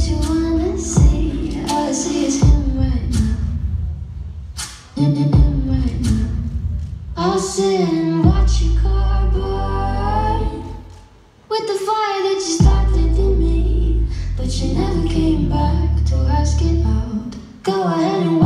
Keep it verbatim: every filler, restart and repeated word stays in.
you wanna see? All I see is him right now. Him, him, him right now. I'll sit and watch your car burn with the fire that you started in me, but you never came back to ask it out. Go ahead and